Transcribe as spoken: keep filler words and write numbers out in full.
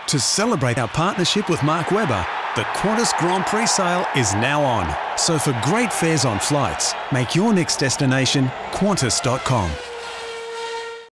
To celebrate our partnership with Mark Webber, the Qantas Grand Prix sale is now on. So for great fares on flights, make your next destination Qantas dot com.